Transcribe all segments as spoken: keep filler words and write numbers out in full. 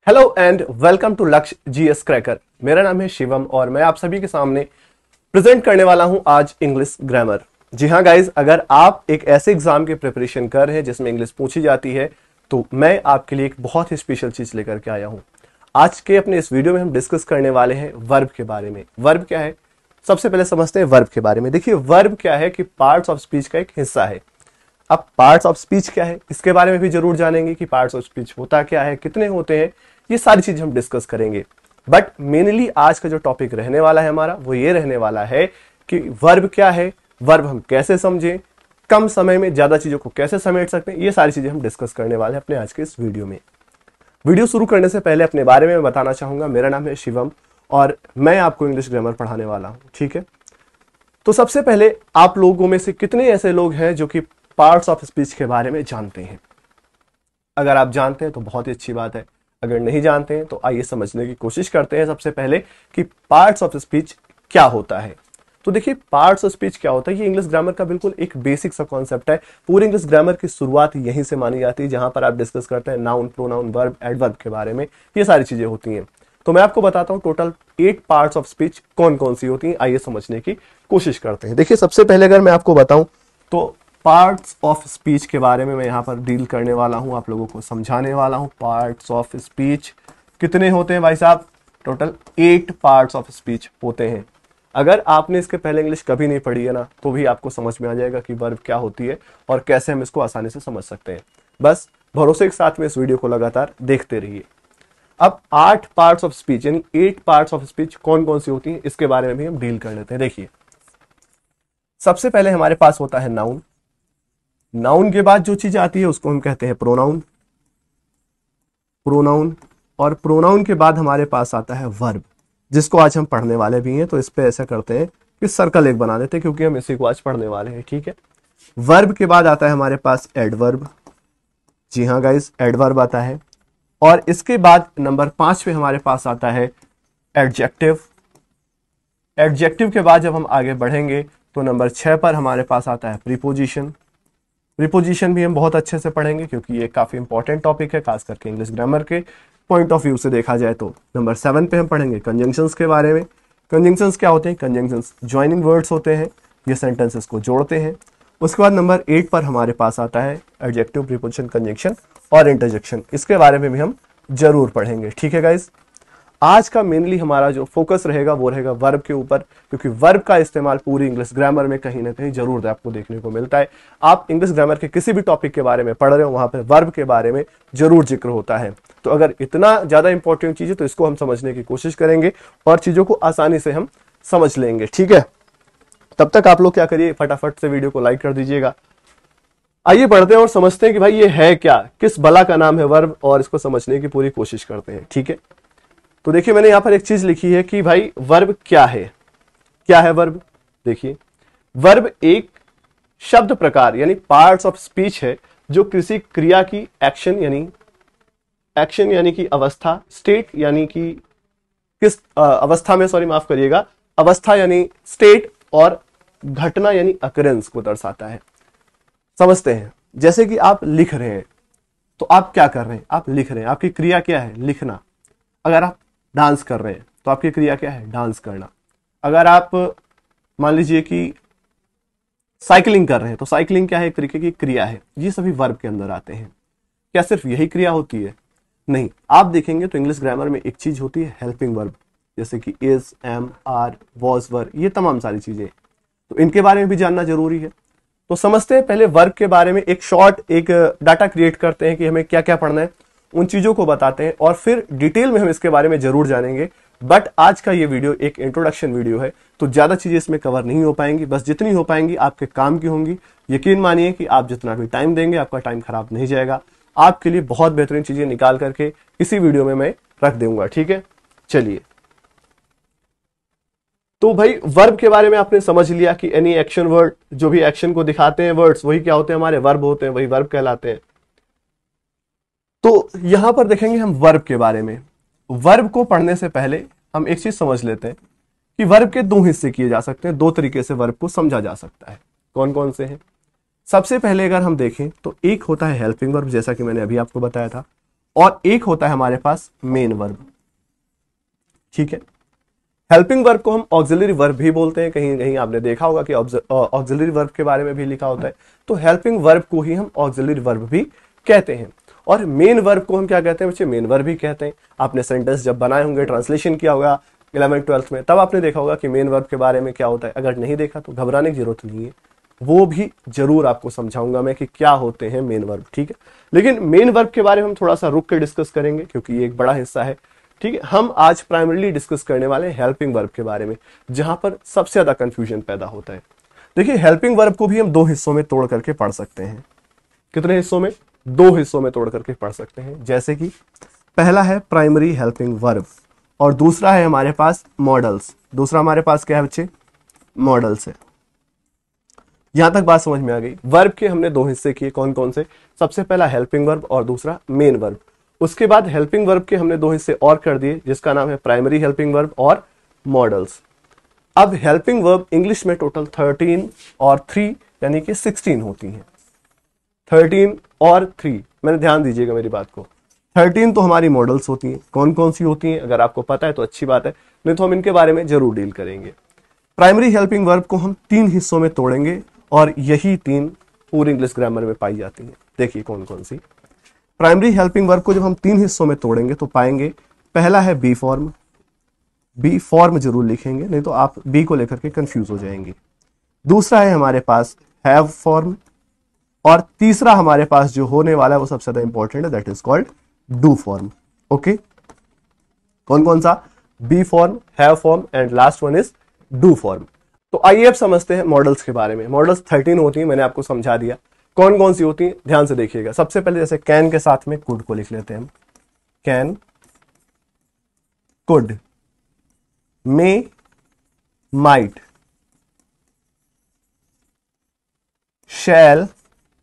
Hello and welcome to Lakshya GS cracker. मेरा नाम है शिवम और मैं आप सभी के सामने प्रेजेंट करने वाला हूं आज इंग्लिश ग्रामर। जी हाँ गाइज, अगर आप एक ऐसे एग्जाम की प्रिपरेशन कर रहे हैं जिसमें इंग्लिश पूछी जाती है तो मैं आपके लिए एक बहुत ही स्पेशल चीज लेकर के आया हूं। आज के अपने इस वीडियो में हम डिस्कस करने वाले हैं वर्ब के बारे में। वर्ब क्या है, सबसे पहले समझते हैं वर्ब के बारे में। देखिए, वर्ब क्या है कि पार्ट्स ऑफ स्पीच का एक हिस्सा है। अब पार्ट्स ऑफ स्पीच क्या है इसके बारे में भी जरूर जानेंगे कि पार्ट्स ऑफ स्पीच होता क्या है, कितने होते हैं, ये सारी चीज हम डिस्कस करेंगे। बट मेनली आज का जो टॉपिक रहने वाला है हमारा वो ये रहने वाला है कि वर्ब क्या है, वर्ब हम कैसे समझें, कम समय में ज्यादा चीजों को कैसे समेट सकते हैं, ये सारी चीजें हम डिस्कस करने वाले हैं अपने आज के इस वीडियो में। वीडियो शुरू करने से पहले अपने बारे में मैं बताना चाहूंगा। मेरा नाम है शिवम और मैं आपको इंग्लिश ग्रामर पढ़ाने वाला हूं, ठीक है। तो सबसे पहले आप लोगों में से कितने ऐसे लोग हैं जो कि पार्ट्स ऑफ स्पीच के बारे में जानते हैं? अगर आप जानते हैं तो बहुत ही अच्छी बात है, अगर नहीं जानते हैं तो आइए समझने की कोशिश करते हैं सबसे पहले कि पार्ट्स ऑफ स्पीच क्या होता है। तो देखिए, पार्ट्स ऑफ स्पीच क्या होता है, ये इंग्लिश ग्रामर का बिल्कुल एक बेसिक सा कॉन्सेप्ट है। पूरी इंग्लिश ग्रामर की शुरुआत यहीं से मानी जाती है, जहां पर आप डिस्कस करते हैं नाउन, प्रोनाउन, वर्ब, एडवर्ब के बारे में, ये सारी चीजें होती हैं। तो मैं आपको बताता हूं total eight parts of speech कौन कौन सी होती हैं। आइए समझने की कोशिश करते हैं। देखिए, सबसे पहले अगर मैं आपको बताऊं तो पार्ट्स ऑफ स्पीच के बारे में मैं यहाँ पर डील करने वाला हूँ, आप लोगों को समझाने वाला हूँ। पार्ट्स ऑफ स्पीच कितने होते हैं भाई साहब? Total eight parts of speech होते हैं। अगर आपने इसके पहले इंग्लिश कभी नहीं पढ़ी है ना, तो भी आपको समझ में आ जाएगा कि वर्ब क्या होती है और कैसे हम इसको आसानी से समझ सकते हैं। बस भरोसे के साथ में इस वीडियो को लगातार देखते रहिए। अब आठ पार्ट्स ऑफ स्पीच यानी एट पार्ट्स ऑफ स्पीच कौन कौन सी होती हैं इसके बारे में भी हम डील कर लेते हैं। देखिए, सबसे पहले हमारे पास होता है नाउन। नाउन के बाद जो चीज आती है उसको हम कहते हैं प्रोनाउन। प्रोनाउन और प्रोनाउन के बाद हमारे पास आता है वर्ब, जिसको आज हम पढ़ने वाले भी हैं। तो इस पे ऐसा करते हैं कि सर्कल एक बना देते हैं क्योंकि हम इसी को आज पढ़ने वाले हैं, ठीक है। वर्ब के बाद आता है हमारे पास एडवर्ब। जी हाँ गाइस, एडवर्ब आता है। और इसके बाद नंबर पांच पे हमारे पास आता है एडजेक्टिव। एडजेक्टिव के बाद जब हम आगे बढ़ेंगे तो नंबर छह पर हमारे पास आता है प्रीपोजिशन। प्रीपोजिशन भी हम बहुत अच्छे से पढ़ेंगे क्योंकि ये काफी इंपॉर्टेंट टॉपिक है, खास करके इंग्लिश ग्रामर के पॉइंट ऑफ व्यू से देखा जाए तो। नंबर सेवन पे हम पढ़ेंगे कंजंक्शंस के बारे में। कंजंक्शंस क्या होते हैं? कंजंक्शंस ज्वाइनिंग वर्ड्स होते हैं, ये सेंटेंसेस को जोड़ते हैं। उसके बाद नंबर एट पर हमारे पास आता है एडजेक्टिव, प्रीपोजिशन, कंजंक्शन और इंटरजेक्शन। इसके बारे में भी हम जरूर पढ़ेंगे, ठीक है गाइज। आज का मेनली हमारा जो फोकस रहेगा वो रहेगा वर्ब के ऊपर, क्योंकि वर्ब का इस्तेमाल पूरी इंग्लिश ग्रामर में कहीं ना कहीं जरूर आपको देखने को मिलता है। आप इंग्लिश ग्रामर के किसी भी टॉपिक के बारे में पढ़ रहे हो, वहां पर वर्ब के बारे में जरूर जिक्र होता है। तो अगर इतना ज्यादा इंपॉर्टेंट चीज है तो इसको हम समझने की कोशिश करेंगे और चीजों को आसानी से हम समझ लेंगे, ठीक है। तब तक आप लोग क्या करिए, फटाफट से वीडियो को लाइक कर दीजिएगा। आइए बढ़ते हैं और समझते हैं कि भाई ये है क्या, किस बला का नाम है वर्ब, और इसको समझने की पूरी कोशिश करते हैं, ठीक है। तो देखिए, मैंने यहां पर एक चीज लिखी है कि भाई वर्ब क्या है। क्या है वर्ब? देखिए, वर्ब एक शब्द प्रकार यानी पार्ट्स ऑफ स्पीच है जो किसी क्रिया की एक्शन यानी एक्शन यानी कि अवस्था, स्टेट यानी कि किस आ, अवस्था में, सॉरी माफ करिएगा, अवस्था यानी स्टेट, और घटना यानी अकरेंस को दर्शाता है। समझते हैं, जैसे कि आप लिख रहे हैं तो आप क्या कर रहे हैं? आप लिख रहे हैं, आपकी क्रिया क्या है? लिखना। अगर आप डांस कर रहे हैं तो आपकी क्रिया क्या है? डांस करना। अगर आप मान लीजिए कि साइकिलिंग कर रहे हैं तो साइकिलिंग क्या है? एक तरीके की क्रिया है। ये सभी वर्ब के अंदर आते हैं। क्या सिर्फ यही क्रिया होती है? नहीं, आप देखेंगे तो इंग्लिश ग्रामर में एक चीज होती है हेल्पिंग वर्ब, जैसे कि is, am, are, was, were, ये तमाम सारी चीजें। तो इनके बारे में भी जानना जरूरी है। तो समझते हैं पहले वर्ब के बारे में। एक शॉर्ट एक डाटा क्रिएट करते हैं कि हमें क्या क्या पढ़ना है, उन चीजों को बताते हैं और फिर डिटेल में हम इसके बारे में जरूर जानेंगे। बट आज का ये वीडियो एक इंट्रोडक्शन वीडियो है, तो ज्यादा चीजें इसमें कवर नहीं हो पाएंगी। बस जितनी हो पाएंगी आपके काम की होंगी। यकीन मानिए कि आप जितना भी टाइम देंगे आपका टाइम खराब नहीं जाएगा। आपके लिए बहुत बेहतरीन चीजें निकाल करके इसी वीडियो में मैं रख दूंगा, ठीक है। चलिए, तो भाई वर्ब के बारे में आपने समझ लिया कि एनी एक्शन वर्ड, जो भी एक्शन को दिखाते हैं वर्ड्स, वही क्या होते हैं? हमारे वर्ब होते हैं, वही वर्ब कहलाते हैं। तो यहां पर देखेंगे हम वर्ब के बारे में। वर्ब को पढ़ने से पहले हम एक चीज समझ लेते हैं कि वर्ब के दो हिस्से किए जा सकते हैं, दो तरीके से वर्ब को समझा जा सकता है। कौन कौन से हैं? सबसे पहले अगर हम देखें तो एक होता है हेल्पिंग वर्ब, जैसा कि मैंने अभी आपको बताया था, और एक होता है हमारे पास मेन वर्ब। ठीक है, हेल्पिंग वर्ब को हम ऑक्सिलरी वर्ब भी बोलते हैं, कहीं कहीं आपने देखा होगा कि ऑक्सिलरी वर्ब के बारे में भी लिखा होता है, तो हेल्पिंग वर्ब को ही हम ऑक्सिलरी वर्ब भी कहते हैं। और मेन वर्ब को हम क्या कहते हैं बच्चे, मेन वर्ब भी कहते हैं। आपने सेंटेंस जब बनाए होंगे, ट्रांसलेशन किया होगा इलेवेंथ ट्वेल्थ में, तब आपने देखा होगा कि मेन वर्ब के बारे में क्या होता है। अगर नहीं देखा तो घबराने की जरूरत नहीं है, वो भी जरूर आपको समझाऊंगा मैं कि क्या होते हैं मेन वर्ब। ठीक है, लेकिन मेन वर्ब के बारे में हम थोड़ा सा रुक के डिस्कस करेंगे क्योंकि ये एक बड़ा हिस्सा है। ठीक है, हम आज प्राइमरीली डिस्कस करने वाले हैं हेल्पिंग वर्ब के बारे में, जहां पर सबसे ज्यादा कंफ्यूजन पैदा होता है। देखिए, हेल्पिंग वर्ब को भी हम दो हिस्सों में तोड़ करके पढ़ सकते हैं। कितने हिस्सों में? दो हिस्सों में तोड़ करके पढ़ सकते हैं। जैसे कि पहला है प्राइमरी हेल्पिंग वर्ब और दूसरा है हमारे पास मॉडल्स। दूसरा हमारे पास क्या है बच्चे? मॉडल्स है। यहां तक बात समझ में आ गई। वर्ब के हमने दो हिस्से किए, कौन कौन से? सबसे पहला हेल्पिंग वर्ब और दूसरा मेन वर्ब। उसके बाद हेल्पिंग वर्ब के हमने दो हिस्से और कर दिए, जिसका नाम है प्राइमरी हेल्पिंग वर्ब और मॉडल्स। अब हेल्पिंग वर्ब इंग्लिश में टोटल थर्टीन और थ्री यानी कि सिक्सटीन होती हैं। थर्टीन और थ्री, मैंने ध्यान दीजिएगा मेरी बात को। थर्टीन तो हमारी मॉडल्स होती हैं। कौन कौन सी होती हैं? अगर आपको पता है तो अच्छी बात है, नहीं तो हम इनके बारे में जरूर डील करेंगे। प्राइमरी हेल्पिंग वर्ब को हम तीन हिस्सों में तोड़ेंगे और यही तीन पूरी इंग्लिश ग्रामर में पाई जाती हैं। देखिए कौन कौन सी। प्राइमरी हेल्पिंग वर्ब को जब हम तीन हिस्सों में तोड़ेंगे तो पाएंगे, पहला है बी फॉर्म। बी फॉर्म जरूर लिखेंगे, नहीं तो आप बी को लेकर के कंफ्यूज हो जाएंगे। दूसरा है हमारे पास हैव फॉर्म और तीसरा हमारे पास जो होने वाला है वो सबसे ज्यादा इंपॉर्टेंट है, that is called do form. Okay, कौन कौन सा? Be form, have form and last one is do form. तो आइए अब समझते हैं मॉडल्स के बारे में। मॉडल्स थर्टीन होती हैं, मैंने आपको समझा दिया। कौन कौन सी होती हैं ध्यान से देखिएगा। सबसे पहले जैसे कैन के साथ में कुड को लिख लेते हैं हम। Can, could, may, might, shall,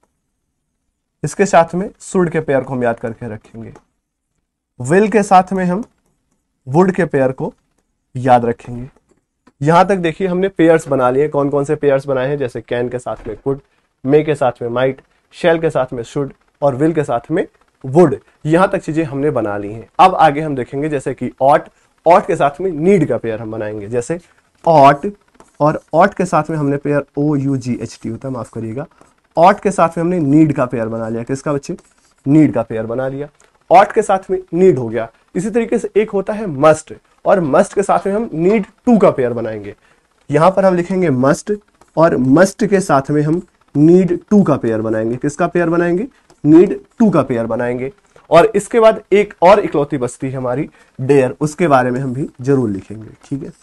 इसके साथ में शुड के पेयर को हम याद करके रखेंगे। विल के साथ में हम वुड के पेयर को याद रखेंगे। यहां तक देखिए हमने पेयर्स बना लिए। कौन कौन से पेयर्स बनाए हैं? जैसे कैन के साथ में कुड, मे के साथ में माइट, शैल के साथ में शुड और विल के साथ में वुड। यहां तक चीजें हमने बना ली हैं। अब आगे हम देखेंगे जैसे कि ऑट, ऑट के साथ में नीड का पेयर हम बनाएंगे। जैसे ऑट और ऑट के साथ में हमने pair O U G H T होता है, माफ करिएगा। ऑट के साथ में हमने नीड का पेयर बना लिया। किसका बच्चे? नीड का पेयर बना लिया। ऑट के साथ में नीड हो गया। इसी तरीके से एक होता है मस्ट और मस्ट के साथ में हम नीड टू का पेयर बनाएंगे। यहां पर हम लिखेंगे मस्ट और मस्ट के साथ में हम नीड टू का पेयर बनाएंगे। किसका पेयर बनाएंगे? नीड टू का पेयर बनाएंगे। और इसके बाद एक और इकलौती बस्ती है हमारी डेयर, उसके बारे में हम भी जरूर लिखेंगे। ठीक है,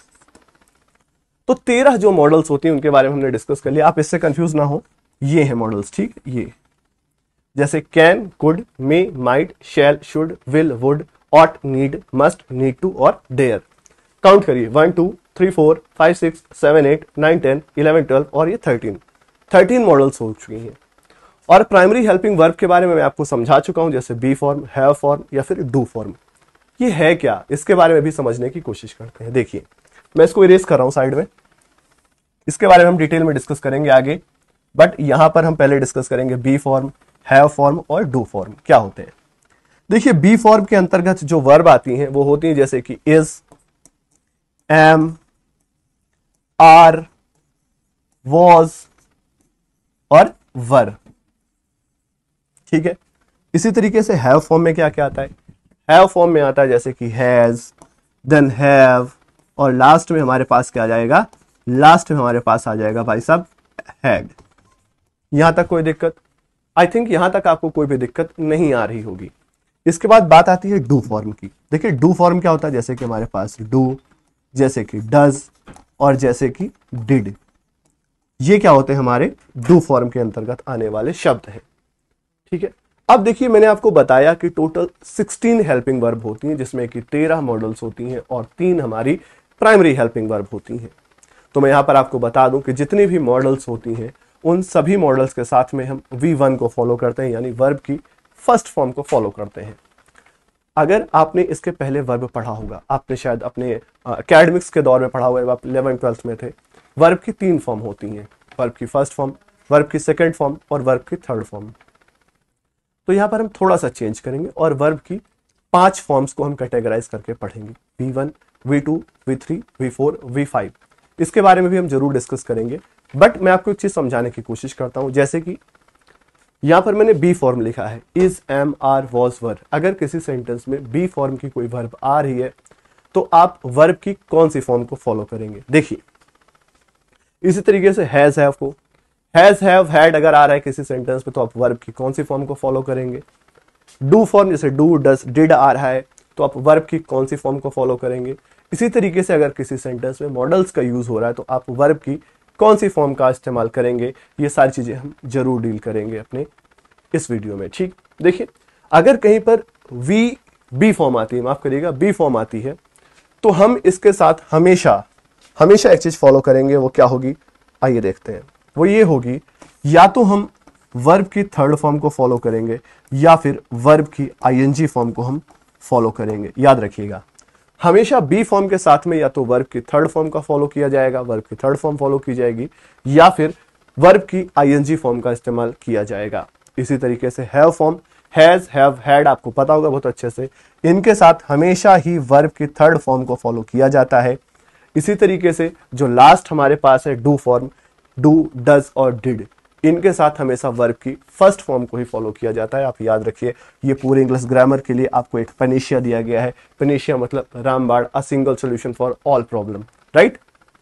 तो तेरह जो मॉडल्स होती हैं उनके बारे में हमने डिस्कस कर लिया। आप इससे कंफ्यूज ना हो, ये है मॉडल्स। ठीक, ये जैसे can, could, may, might, shall, should, will, would, ought, need, must, need to और डेयर। काउंट करिए, one two three four five six seven eight nine ten eleven twelve और ये थर्टीन थर्टीन मॉडल्स हो चुकी हैं। और प्राइमरी हेल्पिंग वर्ब के बारे में मैं आपको समझा चुका हूं, जैसे बी फॉर्म, हैव फॉर्म या फिर डू फॉर्म। ये है क्या, इसके बारे में भी समझने की कोशिश करते हैं। देखिए मैं इसको इरेज कर रहा हूं साइड में, इसके बारे में हम डिटेल में डिस्कस करेंगे आगे, बट यहां पर हम पहले डिस्कस करेंगे बी फॉर्म, हैव फॉर्म और डू फॉर्म क्या होते हैं। देखिए बी फॉर्म के अंतर्गत जो वर्ब आती हैं वो होती हैं जैसे कि इज, एम, आर, वॉज और वर। ठीक है, इसी तरीके से हैव फॉर्म में क्या क्या आता है? हैव फॉर्म में आता है जैसे कि हैज, देन हैव और लास्ट में हमारे पास क्या आ जाएगा? लास्ट में हमारे पास आ जाएगा भाई साहब हैड। यहां तक कोई दिक्कत? आई थिंक यहां तक आपको कोई भी दिक्कत नहीं आ रही होगी। इसके बाद बात आती है डू फॉर्म की। देखिए डू फॉर्म क्या होता है? जैसे कि हमारे पास डू, जैसे कि डज और जैसे कि डिड, ये क्या होते हैं? हमारे डू फॉर्म के अंतर्गत आने वाले शब्द हैं। ठीक है, अब देखिए मैंने आपको बताया कि टोटल सिक्सटीन हेल्पिंग वर्ब होती हैं, जिसमें कि तेरह मॉडल्स होती हैं और तीन हमारी प्राइमरी हेल्पिंग वर्ब होती हैं। तो मैं यहां पर आपको बता दूं कि जितनी भी मॉडल्स होती हैं उन सभी मॉडल्स के साथ में हम वी वन को फॉलो करते हैं, यानी वर्ब की फर्स्ट फॉर्म को फॉलो करते हैं। अगर आपने इसके पहले वर्ब पढ़ा होगा, आपने शायद अपने एकेडमिक्स के दौर में पढ़ा होगा, जब आप इलेवन ट्वेल्थ में थे, वर्ब की तीन फॉर्म होती हैं, वर्ब की फर्स्ट फॉर्म, वर्ब की सेकंड फॉर्म और वर्ब की थर्ड फॉर्म। तो यहाँ पर हम थोड़ा सा चेंज करेंगे और वर्ब की पांच फॉर्म्स को हम कैटेगराइज करके पढ़ेंगे, V one, V two, V three, V four, V five. इसके बारे में भी हम जरूर डिस्कस करेंगे, बट मैं आपको एक चीज समझाने की कोशिश करता हूं। जैसे कि यहां पर मैंने बी फॉर्म लिखा है, is, am, are, was, were. अगर किसी सेंटेंस में बी फॉर्म की कोई वर्ब आ रही है तो आप वर्ब की कौन सी फॉर्म को फॉलो करेंगे? देखिए, इसी तरीके से हैज, हैव को, हैज, हैव, हैड अगर आ रहा है किसी सेंटेंस में तो आप वर्ब की कौन सी फॉर्म को फॉलो करेंगे? डू फॉर्म जैसे डू, डज, डिड आ रहा है तो आप वर्ब की कौन सी फॉर्म को फॉलो करेंगे? इसी तरीके से अगर किसी सेंटेंस में मॉडल्स का यूज हो रहा है तो आप वर्ब की कौन सी फॉर्म का इस्तेमाल करेंगे? ये सारी चीजें हम जरूर डील करेंगे अपने इस वीडियो में। ठीक, देखिए, अगर कहीं पर वी बी फॉर्म आती है, माफ करिएगा, बी फॉर्म आती है, तो हम इसके साथ हमेशा हमेशा एक चीज फॉलो करेंगे। वो क्या होगी? आइए देखते हैं। वो ये होगी, या तो हम वर्ब की थर्ड फॉर्म को फॉलो करेंगे या फिर वर्ब की आईएनजी फॉर्म को हम फॉलो करेंगे। याद रखिएगा, हमेशा बी फॉर्म के साथ में या तो वर्ब की थर्ड फॉर्म का फॉलो किया जाएगा, वर्ब की थर्ड फॉर्म फॉलो की जाएगी, या फिर वर्ब की आईएनजी फॉर्म का इस्तेमाल किया जाएगा। इसी तरीके से have form, has, have, had, आपको पता होगा बहुत अच्छे से, इनके साथ हमेशा ही वर्ब की थर्ड फॉर्म को फॉलो किया जाता है। इसी तरीके से जो लास्ट हमारे पास है डू फॉर्म, डू, डज और डिड, इनके साथ हमेशा वर्ब की फर्स्ट फॉर्म को ही फॉलो किया जाता है। आप याद रखिए, ये पूरे इंग्लिश ग्रामर के लिए आपको एक पेनिशिया दिया गया है। पेनिशिया मतलब रामबाण, a single solution for all problem, right?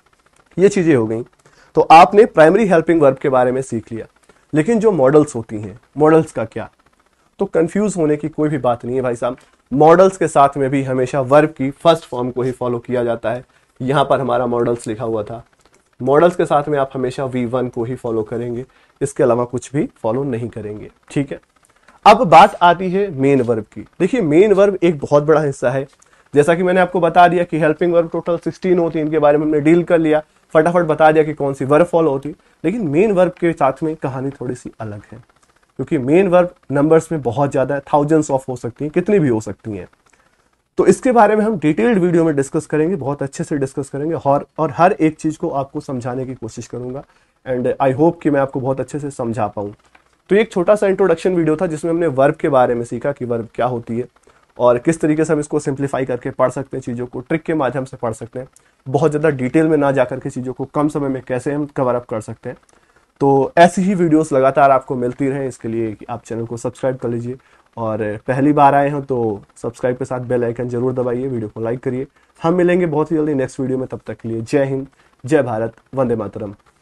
ये चीजें हो गई। तो आपने प्राइमरी हेल्पिंग वर्ब के बारे में सीख लिया, लेकिन जो मॉडल्स होती हैं, मॉडल्स का क्या? तो कंफ्यूज होने की कोई भी बात नहीं है भाई साहब। मॉडल्स के साथ में भी हमेशा वर्ब की फर्स्ट फॉर्म को ही फॉलो किया जाता है। यहां पर हमारा मॉडल्स लिखा हुआ था। मॉडल्स के साथ में आप हमेशा वी वन को ही फॉलो करेंगे, इसके अलावा कुछ भी फॉलो नहीं करेंगे। ठीक है, अब बात आती है मेन वर्ब की। देखिए, मेन वर्ब एक बहुत बड़ा हिस्सा है। जैसा कि मैंने आपको बता दिया कि हेल्पिंग वर्ब टोटल सिक्सटीन होती है, इनके बारे में हमने डील कर लिया, फटाफट बता दिया कि कौन सी वर्ब फॉलो होती। लेकिन मेन वर्ब के साथ में कहानी थोड़ी सी अलग है, क्योंकि मेन वर्ब नंबर्स में बहुत ज्यादा है, थाउजेंड्स ऑफ हो सकती हैं, कितनी भी हो सकती हैं। तो इसके बारे में हम डिटेल्ड वीडियो में डिस्कस करेंगे, बहुत अच्छे से डिस्कस करेंगे, और और हर एक चीज को आपको समझाने की कोशिश करूंगा। एंड आई होप कि मैं आपको बहुत अच्छे से समझा पाऊं। तो एक छोटा सा इंट्रोडक्शन वीडियो था जिसमें हमने वर्ब के बारे में सीखा कि वर्ब क्या होती है और किस तरीके से हम इसको सिंप्लीफाई करके पढ़ सकते हैं, चीज़ों को ट्रिक के माध्यम से पढ़ सकते हैं, बहुत ज़्यादा डिटेल में ना जाकर के चीज़ों को कम समय में कैसे हम कवर अप कर सकते हैं। तो ऐसी ही वीडियोस लगातार आपको मिलती रहें, इसके लिए आप चैनल को सब्सक्राइब कर लीजिए, और पहली बार आए हो तो सब्सक्राइब के साथ बेल आइकन जरूर दबाइए, वीडियो को लाइक करिए। हम मिलेंगे बहुत ही जल्दी नेक्स्ट वीडियो में, तब तक के लिए जय हिंद, जय भारत, वंदे मातरम।